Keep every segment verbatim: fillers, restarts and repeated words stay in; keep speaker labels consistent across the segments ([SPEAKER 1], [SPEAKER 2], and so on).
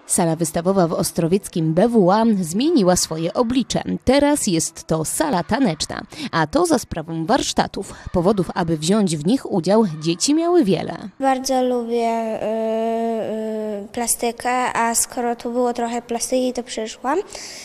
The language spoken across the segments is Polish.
[SPEAKER 1] Sala wystawowa w ostrowieckim B W A zmieniła swoje oblicze. Teraz jest to sala taneczna, a to za sprawą warsztatów. Powodów, aby wziąć w nich udział, dzieci miały wiele.
[SPEAKER 2] Bardzo lubię yy, yy, plastykę, a skoro tu było trochę plastyki, to przyszłam.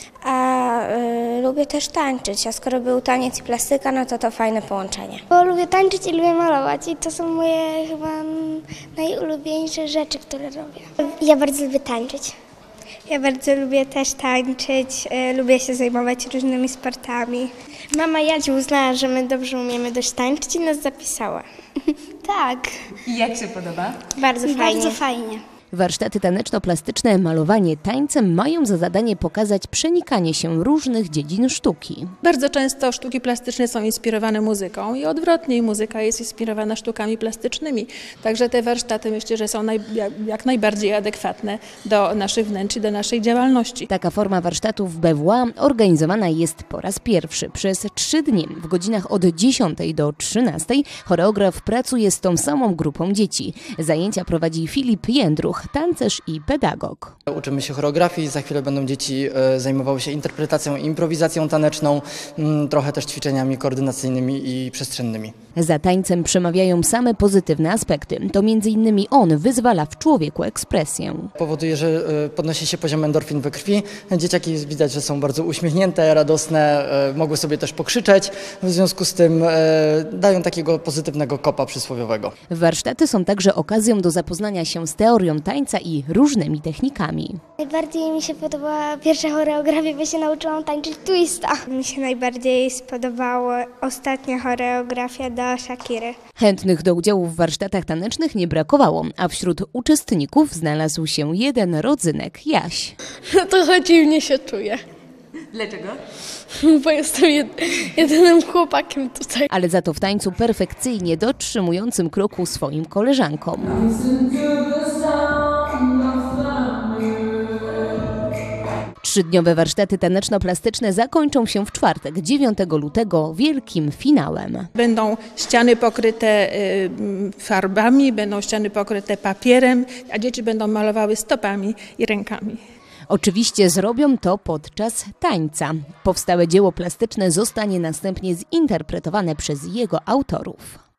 [SPEAKER 2] A y, lubię też tańczyć, a skoro był taniec i plastyka, no to to fajne połączenie.
[SPEAKER 3] Bo lubię tańczyć i lubię malować i to są moje chyba najulubieńsze rzeczy, które robię. Ja bardzo lubię tańczyć.
[SPEAKER 4] Ja bardzo lubię też tańczyć, y, lubię się zajmować różnymi sportami.
[SPEAKER 3] Mama Jadziu uznała, że my dobrze umiemy dość tańczyć i nas zapisała.
[SPEAKER 4] Tak.
[SPEAKER 5] I jak się podoba?
[SPEAKER 3] Bardzo fajnie.
[SPEAKER 4] Bardzo fajnie.
[SPEAKER 1] Warsztaty taneczno-plastyczne, malowanie tańcem mają za zadanie pokazać przenikanie się różnych dziedzin sztuki.
[SPEAKER 6] Bardzo często sztuki plastyczne są inspirowane muzyką i odwrotnie, muzyka jest inspirowana sztukami plastycznymi. Także te warsztaty myślę, że są naj, jak najbardziej adekwatne do naszych wnętrz i do naszej działalności.
[SPEAKER 1] Taka forma warsztatów w B W A organizowana jest po raz pierwszy. Przez trzy dni w godzinach od dziesiątej do trzynastej choreograf pracuje z tą samą grupą dzieci. Zajęcia prowadzi Filip Jędruch, tancerz i pedagog.
[SPEAKER 7] Uczymy się choreografii, za chwilę będą dzieci zajmowały się interpretacją i improwizacją taneczną, trochę też ćwiczeniami koordynacyjnymi i przestrzennymi.
[SPEAKER 1] Za tańcem przemawiają same pozytywne aspekty. To między innymi on wyzwala w człowieku ekspresję.
[SPEAKER 7] Powoduje, że podnosi się poziom endorfin we krwi. Dzieciaki widać, że są bardzo uśmiechnięte, radosne, mogły sobie też pokrzyczeć. W związku z tym dają takiego pozytywnego kopa przysłowiowego.
[SPEAKER 1] Warsztaty są także okazją do zapoznania się z teorią tańca i różnymi technikami.
[SPEAKER 3] Najbardziej mi się podobała pierwsza choreografia, bo się nauczyłam tańczyć twista.
[SPEAKER 4] Mi się najbardziej spodobała ostatnia choreografia do Shakiry.
[SPEAKER 1] Chętnych do udziału w warsztatach tanecznych nie brakowało, a wśród uczestników znalazł się jeden rodzynek, Jaś.
[SPEAKER 8] No trochę dziwnie się czuję.
[SPEAKER 5] Dlaczego?
[SPEAKER 8] Bo jestem jed jedynym chłopakiem tutaj.
[SPEAKER 1] Ale za to w tańcu perfekcyjnie dotrzymującym kroku swoim koleżankom. Trzydniowe warsztaty taneczno-plastyczne zakończą się w czwartek, dziewiątego lutego, wielkim finałem.
[SPEAKER 6] Będą ściany pokryte farbami, będą ściany pokryte papierem, a dzieci będą malowały stopami i rękami.
[SPEAKER 1] Oczywiście zrobią to podczas tańca. Powstałe dzieło plastyczne zostanie następnie zinterpretowane przez jego autorów.